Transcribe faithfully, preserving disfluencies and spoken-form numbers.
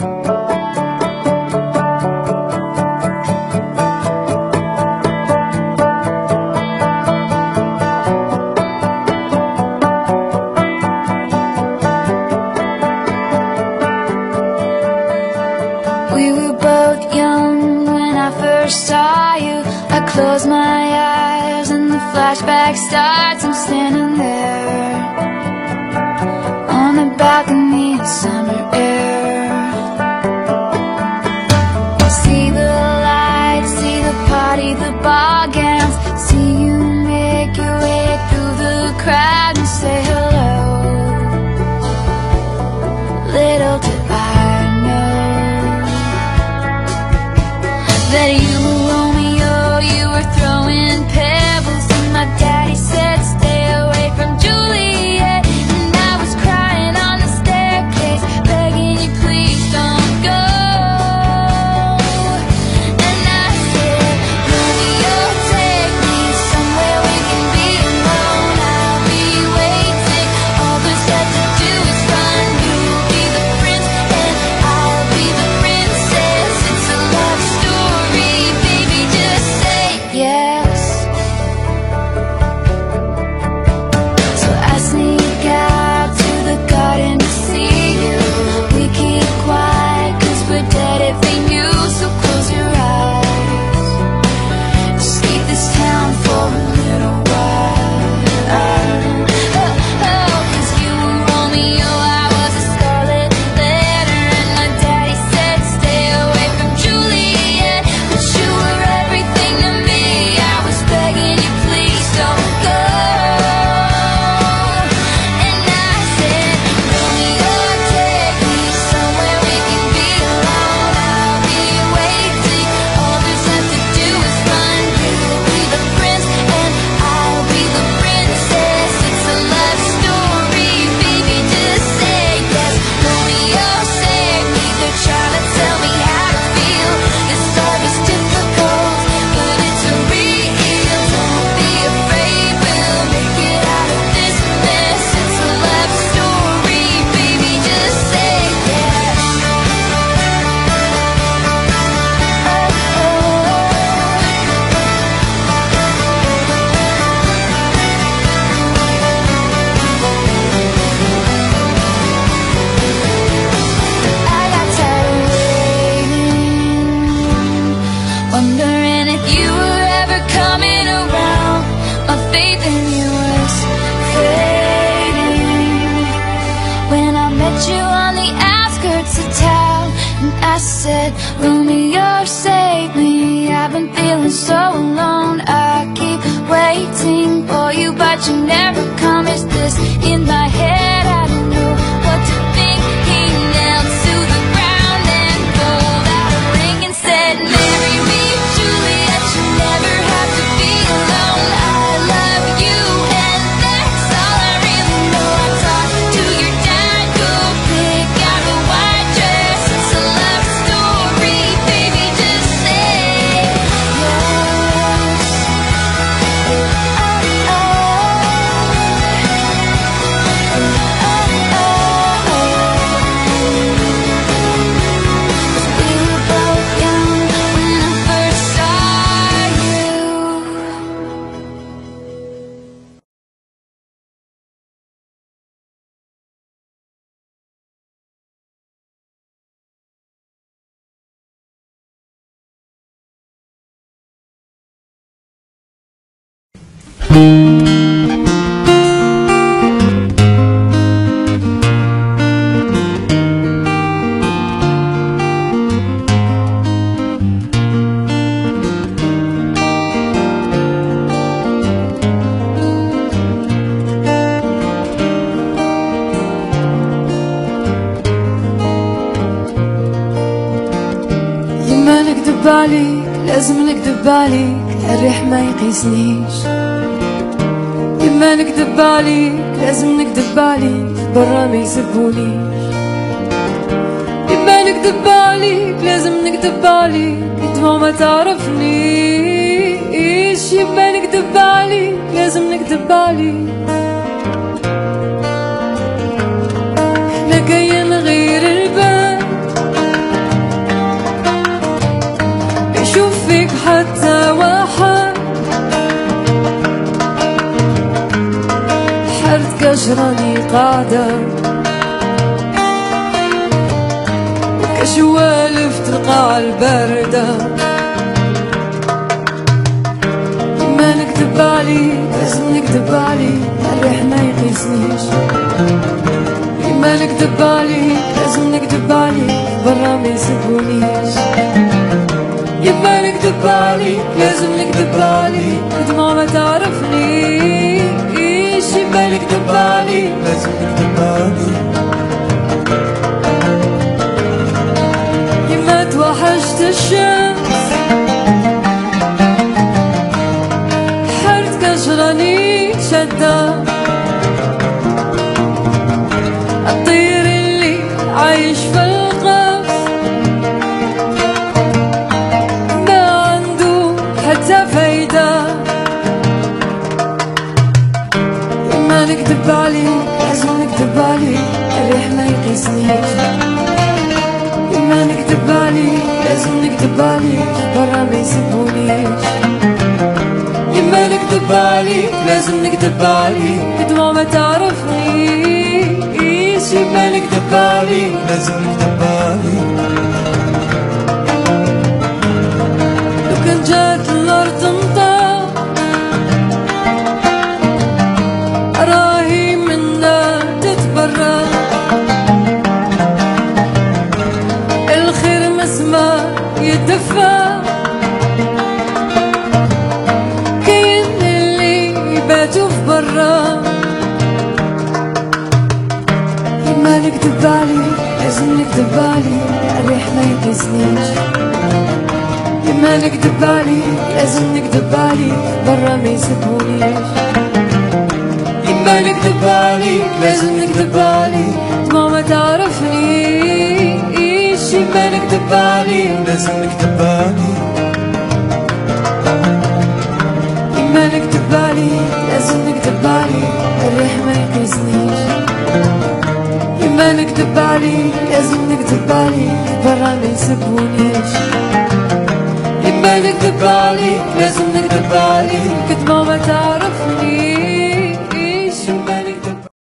We were both young when I first saw you. I close my eyes and the flashback starts. I'm standing there on the balcony in summer air. See the lights, see the party, the ball gowns. See you make your way through the crowd and say hello. Little did I that you were Romeo, you were throwing pebbles, and my daddy said stay away from Juliet. And I was crying on the staircase, begging you please don't go. And I said, Romeo, take me somewhere we can be alone. I'll be waiting, all there's left to do is run. You'll be the prince and I'll be the princess. It's a love story, baby, just say yes. So I sneak out to the garden to see you. We keep quiet cause we're dead if they knew. So close your eyes, escape this town for a little while. Oh, oh, cause you were Romeo, I was a scarlet letter, and my daddy said stay away from Juliet. But you were everything to me, I was begging you please don't go. And I said, Romeo, take me somewhere we can be alone. I'll be waiting, all there's left to do is run. You'll be the prince and I'll be the princess. It's a love story, baby, just say yes. Romeo, save me, they're trying to tell me how to feel. This love is difficult, but it's real. Don't be afraid, we'll make it out of this mess. It's a love story, baby, just say yes. I got tired of waiting, wondering if you were ever coming around. My faith in you was fading when I met you on the outskirts of town. And I said, Romeo, save me, I've been feeling so alone. I keep waiting for you, but you never come. Is this in my head? I don't know what to think. He knelt to the ground and pulled out a ring and said, marry me, Juliet, you never have to be alone. I love you and that's all I really know. I talked to your dad, go pick out a white dress. It's a love story, baby, just say yes. Oh, يما نكدب عليك، لازم نكدب عليك، الريح ما يقيسنيش. يما نكدب عليك، لازم نكدب عليك، برا ما يسبونيش. يما نكدب عليك، لازم نكدب عليك، دموع ما تعرفنيش. يما نكدب عليك، لازم نكدب عليك، احنا جايين غير البال. فيك حتى واحد حرت كشراني قاعدة كشوالف تلقى الباردة ما نكذب عليك لازم نكذب عليك الريح ما يقيسنيش ما نكذب عليك لازم نكذب عليك برا ما يسبونيش يما نكذب عليك لازم نكذب عليك دموع ما تعرفنيش يما نكذب عليك لازم نكذب عليك يما توحشت الشمس حرت كشراني شدة الطير اللي عايش في القفص ما عنده حتى فايدة ما نكذب عليك لازم نكذب عليك الريح ما يقيسنيش ما نكذب عليك لازم نكذب عليك برا ما يسبونيش يما نكذب عليك لازم نكذب عليك دموع ما تعرفنيش يما نكذب عليك لازم نكذب عليك لو كان جات الأرض تمطر راهي منا تتبرى الخير مسمى يدفى باتوا في برا يما نكذب عليك لازم نكذب عليك الريح ما يقيسنيش يما نكذب عليك لازم نكذب عليك برا ما يسبونيش يما نكذب عليك لازم نكذب عليك دموع ما تعرفنيش يما نكذب عليك لازم نكذب عليك يما نكذب عليك لازم نكذب عليك الريح ما يقيسنيش يما نكذب عليك لازم نكذب عليك برا ما يسبونيش يما نكذب عليك لازم نكذب عليك دموع ما تعرفنيش